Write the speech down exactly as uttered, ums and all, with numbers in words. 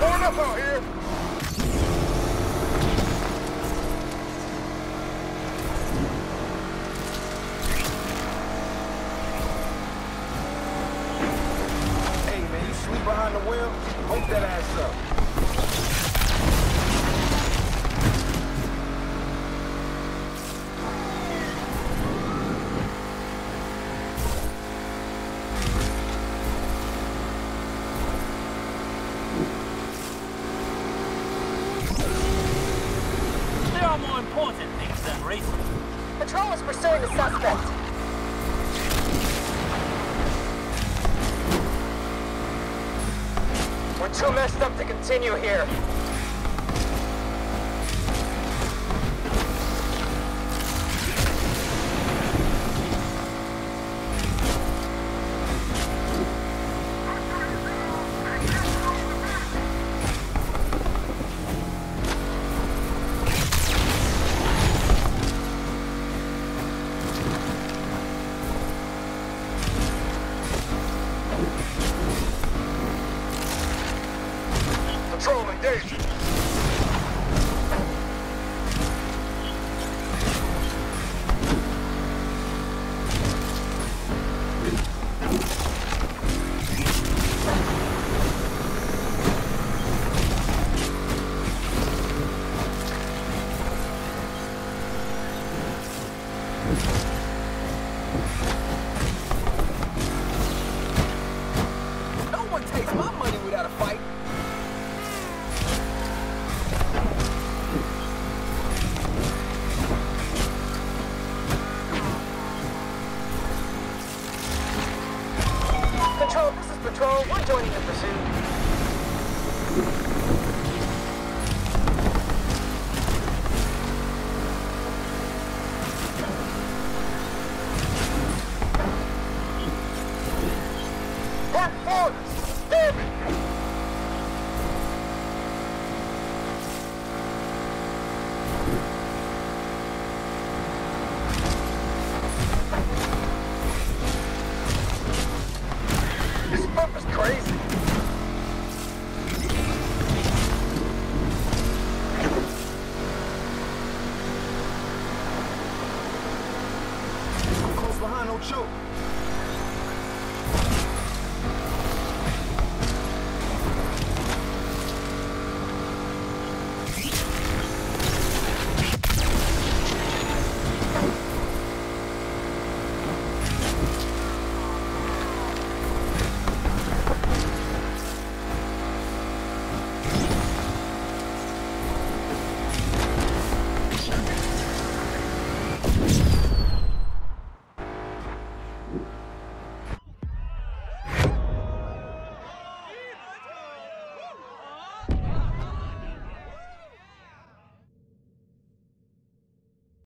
torn up out here. Hey, man, you sleep behind the wheel? Wake that ass up. There are more important things than racing. Patrol is pursuing the suspect. We're too messed up to continue here. Patrol engaged. No one takes my money without a fight. Control, this is Patrol. We're joining the pursuit.